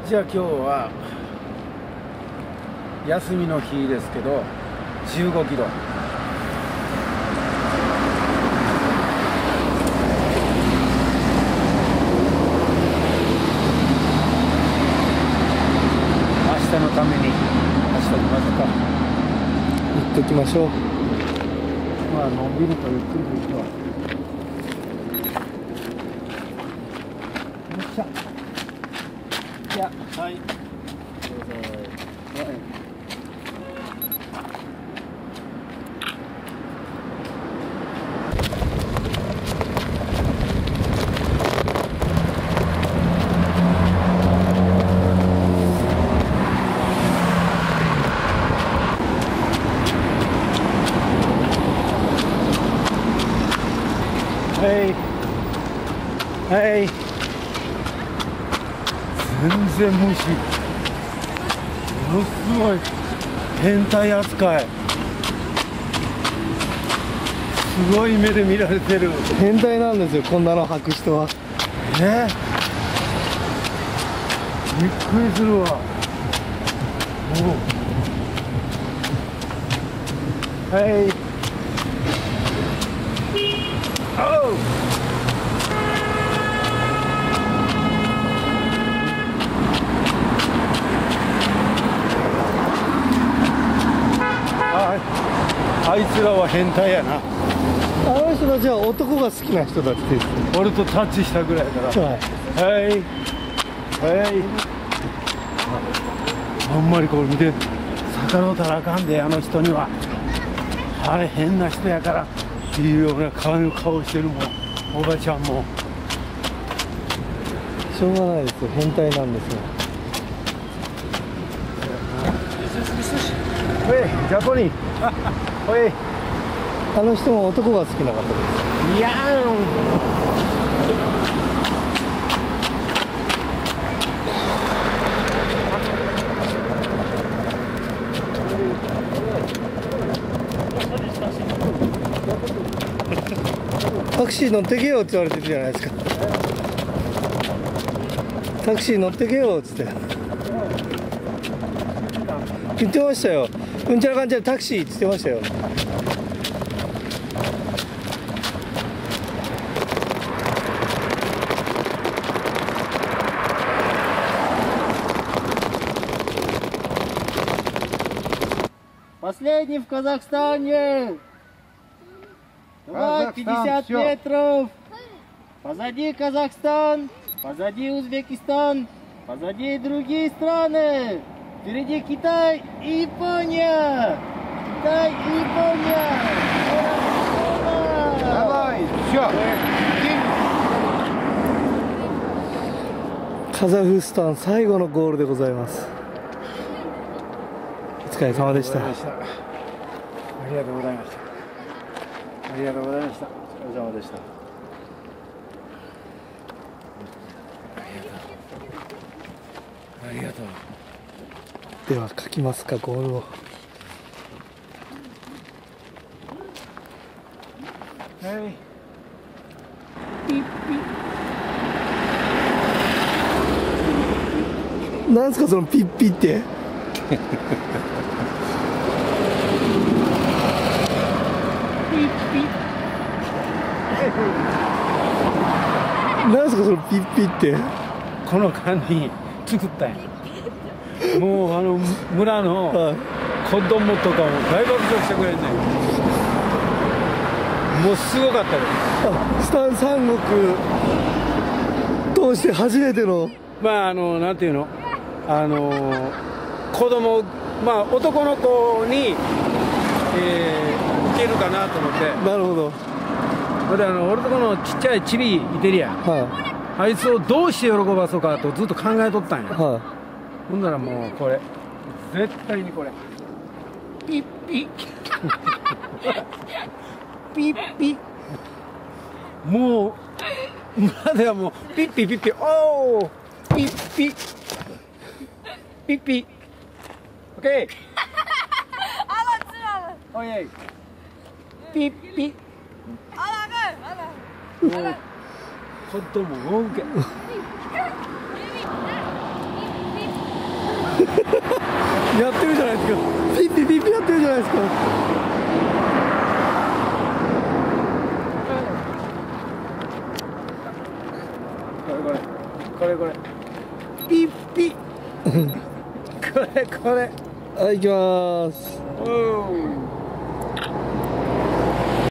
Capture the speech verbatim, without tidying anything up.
じゃあ今日は休みの日ですけどじゅうごキロ明日のために走っておきますか。 行ってきましょう。 まあのんびりとゆっくりと行くわ。よっしゃ。いや、はい。どうぞ。はい。はいはい、全然無視、ものすごい変態扱い、すごい目で見られてる。 変態なんですよ、こんなの履く人は。 ね、びっくりするわ。おはい、おう。あいつらは変態やな。 あの人たちは男が好きな人たちです。 俺とタッチしたぐらいだから。はいはいはい。あんまりこれ見て逆らうたらあかんで、あの人には。あれ変な人やからっていうような顔の顔してるもん、おばちゃんも。 しょうがないですよ、変態なんですよ。 おい、ジャポニー。おい。 あの人も男が好きな方です。 いやーん。 タクシー乗ってけよって言われてるじゃないですか。タクシー乗ってけよっつって言ってましたよ。うんちゃらかんちゃらタクシーって言ってましたよ。 Последний в Казахстане. Давай, пятьдесят метров. Позади Казахстан, позади Узбекистан, позади другие страны. Впереди Китай и Япония. Китай и Япония. Давай, все. カザフスタン最後のゴールでございます。お疲れ様でした。 ありがとうございました。ありがとうございました。お疲れ様でした。ありがとう。 では書きますか、ゴールを。 はい。 ピッピ。なんすかそのピッピって。なんすかそのピッピって。 この間に作ったんや。もうあの村の子供とかも大爆笑してくれんねん。もうすごかったです。 あ、スタン三国通して初めての。 まああのなんていうの、あの子供、まあ男の子に、えー、受けるかなと思って。 なるほど。 それであの俺とこのちっちゃいチビいてるやん、はい、あいつをどうして喜ばそうかとずっと考えとったんや、はい、ほんならもうこれ絶対にこれピッピピッピ、もう村ではもうピッピピッピ、おおピッピピッピ、オッケーおいピッピ、もう子供大受け。 やってるじゃないですか。ピッピピッピやってるじゃないですか。 これこれこれこれピッピこれこれはい、行きます。 おー